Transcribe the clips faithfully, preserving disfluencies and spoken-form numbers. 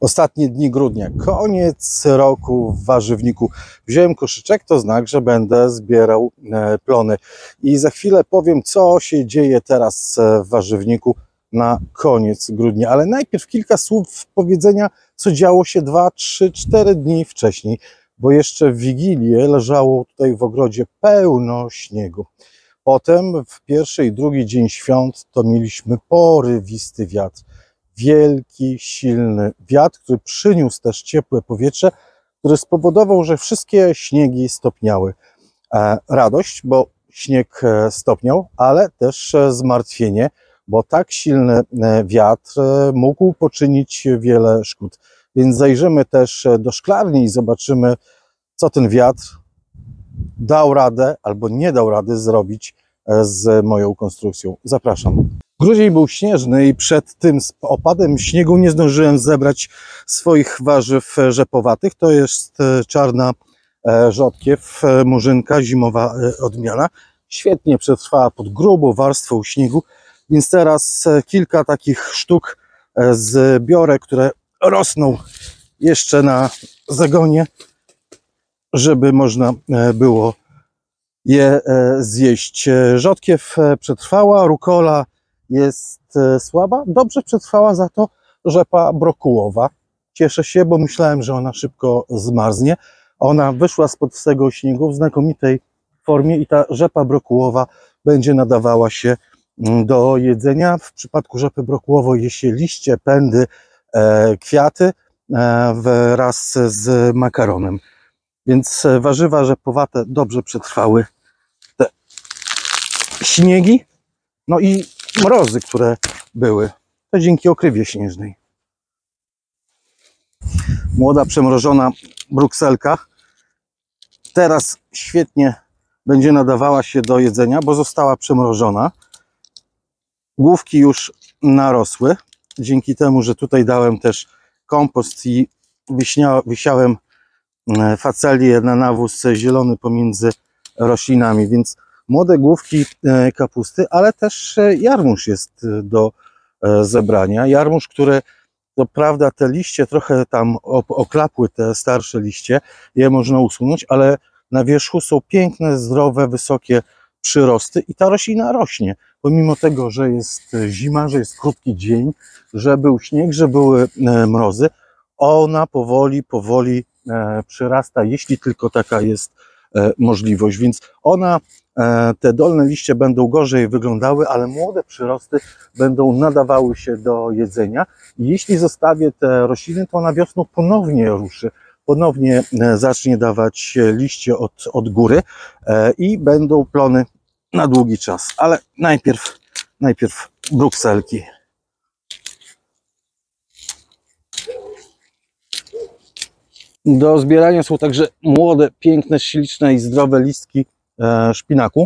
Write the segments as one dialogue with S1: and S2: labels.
S1: Ostatnie dni grudnia, koniec roku w warzywniku. Wziąłem koszyczek, to znak, że będę zbierał plony. I za chwilę powiem, co się dzieje teraz w warzywniku na koniec grudnia. Ale najpierw kilka słów powiedzenia, co działo się dwa, trzy, cztery dni wcześniej. Bo jeszcze w Wigilię leżało tutaj w ogrodzie pełno śniegu. Potem w pierwszy i drugi dzień świąt to mieliśmy porywisty wiatr. Wielki, silny wiatr, który przyniósł też ciepłe powietrze, który spowodował, że wszystkie śniegi stopniały. E, radość, bo śnieg stopniał, ale też zmartwienie, bo tak silny wiatr mógł poczynić wiele szkód. Więc zajrzymy też do szklarni i zobaczymy, co ten wiatr dał radę albo nie dał rady zrobić z moją konstrukcją. Zapraszam. Grudzień był śnieżny i przed tym opadem śniegu nie zdążyłem zebrać swoich warzyw rzepowatych. To jest czarna rzodkiew, murzynka, zimowa odmiana. Świetnie przetrwała pod grubą warstwą śniegu, więc teraz kilka takich sztuk zbiorę, które rosną jeszcze na zagonie, żeby można było je zjeść. Rzodkiew przetrwała, rukola jest słaba, dobrze przetrwała za to rzepa brokułowa. Cieszę się, bo myślałem, że ona szybko zmarznie. Ona wyszła spod tego śniegu w znakomitej formie i ta rzepa brokułowa będzie nadawała się do jedzenia. W przypadku rzepy brokułowej je się liście, pędy, kwiaty wraz z makaronem. Więc warzywa rzepowate dobrze przetrwały te śniegi. No i mrozy, które były, to dzięki okrywie śnieżnej. Młoda, przemrożona brukselka teraz świetnie będzie nadawała się do jedzenia, bo została przemrożona. Główki już narosły, dzięki temu, że tutaj dałem też kompost i wysiałem facelię na nawóz zielony pomiędzy roślinami, więc młode główki kapusty, ale też jarmuż jest do zebrania. Jarmuż, który to prawda te liście trochę tam oklapły, te starsze liście, je można usunąć, ale na wierzchu są piękne, zdrowe, wysokie przyrosty i ta roślina rośnie. Pomimo tego, że jest zima, że jest krótki dzień, że był śnieg, że były mrozy, ona powoli, powoli przyrasta, jeśli tylko taka jest możliwość. Więc ona, te dolne liście będą gorzej wyglądały, ale młode przyrosty będą nadawały się do jedzenia. I jeśli zostawię te rośliny, to ona wiosną ponownie ruszy, ponownie zacznie dawać liście od, od góry i będą plony na długi czas. Ale najpierw, najpierw brukselki. Do zbierania są także młode, piękne, śliczne i zdrowe listki szpinaku.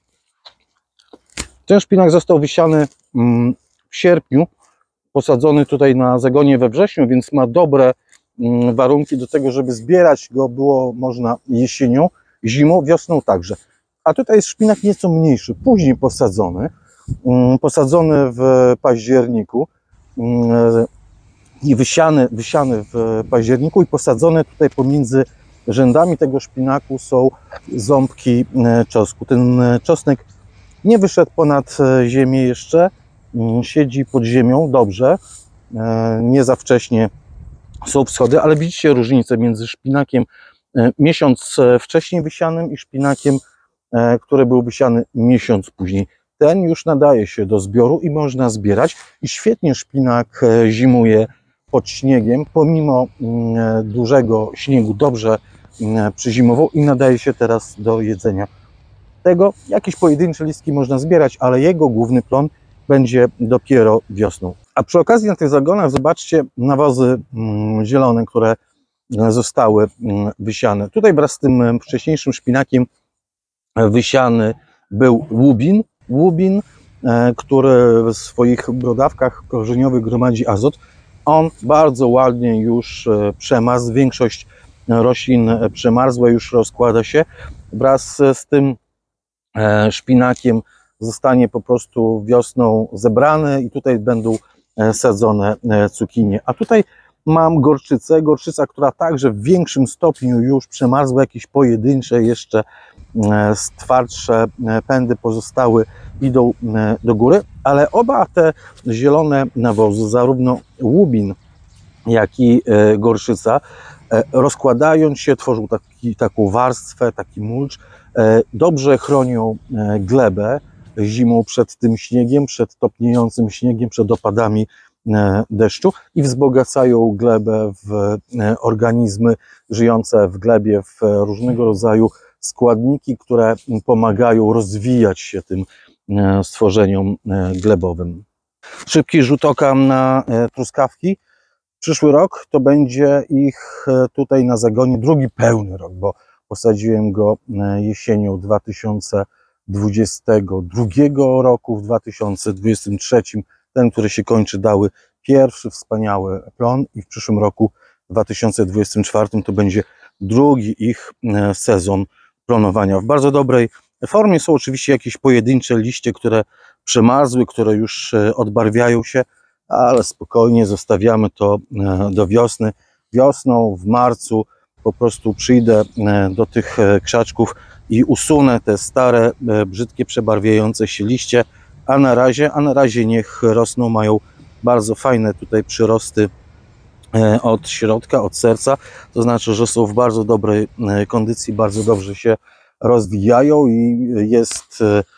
S1: Ten szpinak został wysiany w sierpniu, posadzony tutaj na zagonie we wrześniu, więc ma dobre warunki do tego, żeby zbierać go było można jesienią, zimą, wiosną także. A tutaj jest szpinak nieco mniejszy, później posadzony, posadzony w październiku i wysiany, wysiany w październiku i posadzone tutaj pomiędzy rzędami tego szpinaku są ząbki czosnku. Ten czosnek nie wyszedł ponad ziemię jeszcze, siedzi pod ziemią dobrze, nie za wcześnie są wschody, ale widzicie różnicę między szpinakiem miesiąc wcześniej wysianym i szpinakiem, który był wysiany miesiąc później. Ten już nadaje się do zbioru i można zbierać i świetnie szpinak zimuje pod śniegiem, pomimo dużego śniegu dobrze przyzimował i nadaje się teraz do jedzenia. Tego jakieś pojedyncze listki można zbierać, ale jego główny plon będzie dopiero wiosną. A przy okazji na tych zagonach zobaczcie nawozy zielone, które zostały wysiane. Tutaj wraz z tym wcześniejszym szpinakiem wysiany był łubin. Łubin, który w swoich brodawkach korzeniowych gromadzi azot. On bardzo ładnie już przemarzł, większość roślin przemarzła, już rozkłada się. Wraz z tym szpinakiem zostanie po prostu wiosną zebrany i tutaj będą sadzone cukinie. A tutaj Mam gorczycę, gorczyca, która także w większym stopniu już przemarzła, jakieś pojedyncze jeszcze twardsze pędy pozostały, idą do góry, ale oba te zielone nawozy, zarówno łubin, jak i gorszyca, rozkładając się, tworzą taki, taką warstwę, taki mulcz, dobrze chronią glebę zimą przed tym śniegiem, przed topniejącym śniegiem, przed opadami deszczu i wzbogacają glebę w organizmy żyjące w glebie, w różnego rodzaju składniki, które pomagają rozwijać się tym stworzeniom glebowym. Szybki rzut oka na truskawki. Przyszły rok to będzie ich tutaj na zagonie drugi pełny rok, bo posadziłem go jesienią dwa tysiące dwudziestego drugiego roku, w dwa tysiące dwudziestym trzecim ten, który się kończy, dały pierwszy wspaniały plon i w przyszłym roku, dwa tysiące dwudziestym czwartym, to będzie drugi ich sezon plonowania. W bardzo dobrej formie są oczywiście jakieś pojedyncze liście, które przemarzły, które już odbarwiają się, ale spokojnie zostawiamy to do wiosny. Wiosną, w marcu po prostu przyjdę do tych krzaczków i usunę te stare, brzydkie, przebarwiające się liście, a na razie, a na razie niech rosną, mają bardzo fajne tutaj przyrosty od środka, od serca, to znaczy, że są w bardzo dobrej kondycji, bardzo dobrze się rozwijają i jest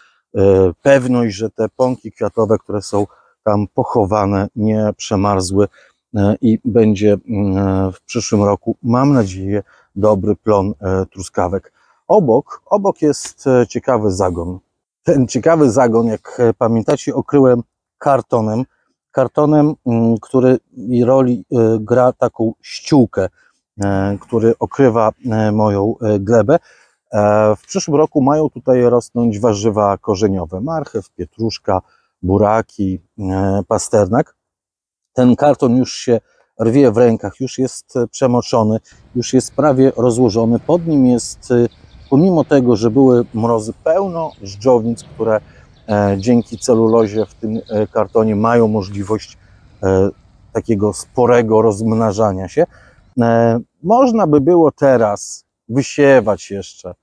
S1: pewność, że te pąki kwiatowe, które są tam pochowane, nie przemarzły i będzie w przyszłym roku, mam nadzieję, dobry plon truskawek. Obok, obok jest ciekawy zagon. Ten ciekawy zagon, jak pamiętacie, okryłem kartonem, kartonem, który i roli gra taką ściółkę, który okrywa moją glebę. W przyszłym roku mają tutaj rosnąć warzywa korzeniowe, marchew, pietruszka, buraki, pasternak. Ten karton już się rwie w rękach, już jest przemoczony, już jest prawie rozłożony. Pod nim jest, pomimo tego, że były mrozy, pełno żdżownic, które dzięki celulozie w tym kartonie mają możliwość takiego sporego rozmnażania się. Można by było teraz wysiewać jeszcze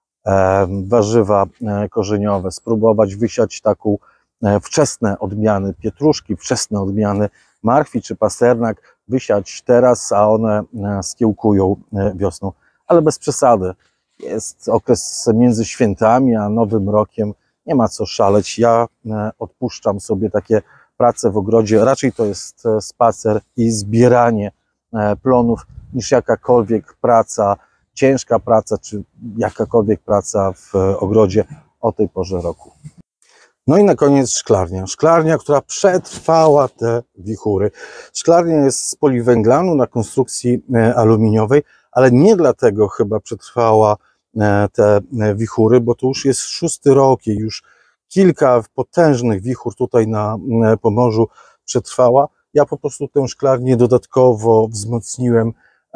S1: warzywa korzeniowe, spróbować wysiać taką wczesne odmiany pietruszki, wczesne odmiany marchwi czy pasternak, wysiać teraz, a one skiełkują wiosną, ale bez przesady. Jest okres między świętami a Nowym Rokiem, nie ma co szaleć. Ja odpuszczam sobie takie prace w ogrodzie, raczej to jest spacer i zbieranie plonów niż jakakolwiek praca, ciężka praca, czy jakakolwiek praca w ogrodzie o tej porze roku. No i na koniec szklarnia. Szklarnia, która przetrwała te wichury. Szklarnia jest z poliwęglanu na konstrukcji aluminiowej, ale nie dlatego chyba przetrwała te wichury, bo to już jest szósty rok i już kilka potężnych wichur tutaj na Pomorzu przetrwała. Ja po prostu tę szklarnię dodatkowo wzmocniłem,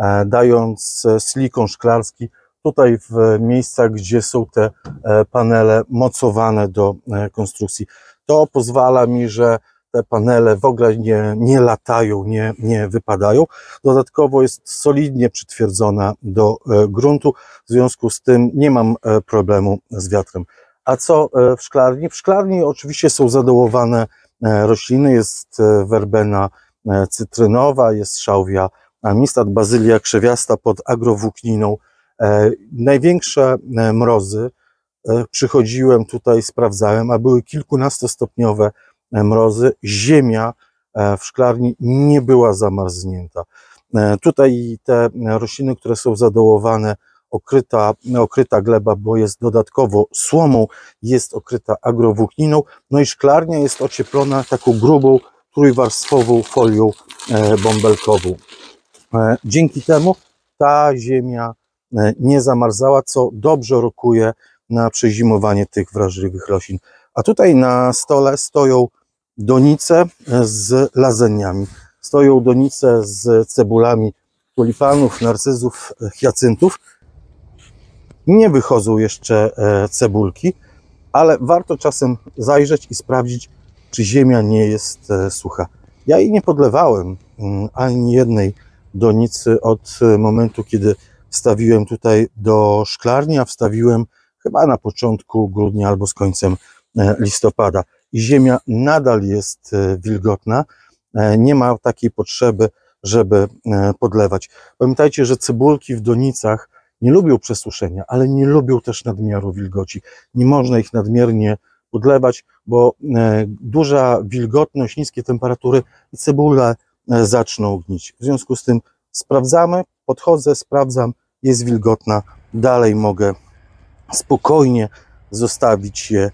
S1: dając silikon szklarski tutaj w miejscach, gdzie są te panele mocowane do konstrukcji. To pozwala mi, że te panele w ogóle nie, nie latają, nie, nie wypadają. Dodatkowo jest solidnie przytwierdzona do gruntu, w związku z tym nie mam problemu z wiatrem. A co w szklarni? W szklarni oczywiście są zadołowane rośliny, jest werbena cytrynowa, jest szałwia amistat, bazylia krzewiasta pod agrowłókniną. Największe mrozy przychodziłem tutaj, sprawdzałem, a były kilkunastostopniowe mrozy. Ziemia w szklarni nie była zamarznięta. Tutaj te rośliny, które są zadołowane, okryta, okryta gleba, bo jest dodatkowo słomą, jest okryta agrowłókniną, no i szklarnia jest ocieplona taką grubą, trójwarstwową folią bąbelkową. Dzięki temu ta ziemia nie zamarzała, co dobrze rokuje na przezimowanie tych wrażliwych roślin. A tutaj na stole stoją donice z lazeniami. Stoją donice z cebulami tulipanów, narcyzów, hiacyntów. Nie wychodzą jeszcze cebulki, ale warto czasem zajrzeć i sprawdzić, czy ziemia nie jest sucha. Ja jej nie podlewałem ani jednej donicy od momentu, kiedy wstawiłem tutaj do szklarni, a wstawiłem chyba na początku grudnia albo z końcem listopada. I ziemia nadal jest wilgotna, nie ma takiej potrzeby, żeby podlewać. Pamiętajcie, że cebulki w donicach nie lubią przesuszenia, ale nie lubią też nadmiaru wilgoci. Nie można ich nadmiernie podlewać, bo duża wilgotność, niskie temperatury i cebule zaczną gnić. W związku z tym sprawdzamy, podchodzę, sprawdzam, jest wilgotna, dalej mogę spokojnie zostawić je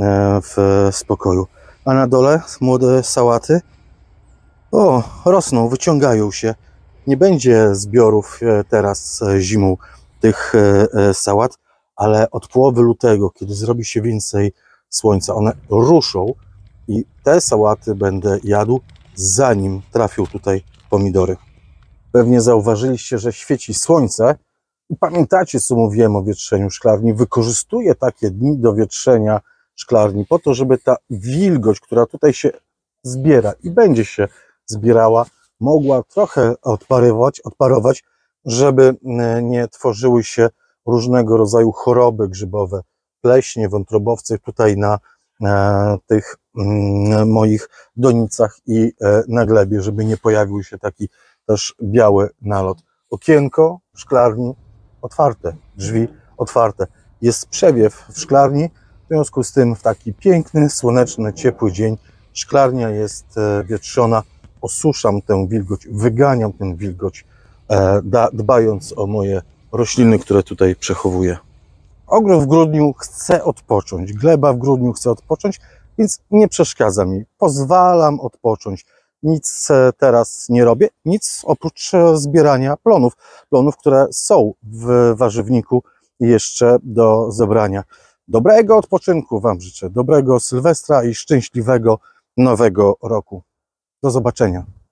S1: w spokoju. A na dole młode sałaty, o, rosną, wyciągają się. Nie będzie zbiorów teraz zimą tych sałat, ale od połowy lutego, kiedy zrobi się więcej słońca, one ruszą i te sałaty będę jadł, zanim trafią tutaj pomidory. Pewnie zauważyliście, że świeci słońce i pamiętacie, co mówiłem o wietrzeniu szklarni. Wykorzystuję takie dni do wietrzenia szklarni po to, żeby ta wilgoć, która tutaj się zbiera i będzie się zbierała, mogła trochę odparować, odparować, żeby nie tworzyły się różnego rodzaju choroby grzybowe, pleśnie, wątrobowce tutaj na e, tych mm, moich donicach i e, na glebie, żeby nie pojawił się taki też biały nalot. Okienko w szklarni otwarte, drzwi otwarte. Jest przewiew w szklarni, w związku z tym w taki piękny, słoneczny, ciepły dzień szklarnia jest e, wietrzona, osuszam tę wilgoć, wyganiam tę wilgoć, e, da, dbając o moje rośliny, które tutaj przechowuję. Ogród w grudniu chce odpocząć, gleba w grudniu chce odpocząć, więc nie przeszkadza mi. Pozwalam odpocząć. Nic teraz nie robię, nic oprócz zbierania plonów. Plonów, które są w warzywniku jeszcze do zebrania. Dobrego odpoczynku Wam życzę, dobrego Sylwestra i szczęśliwego Nowego Roku. Do zobaczenia.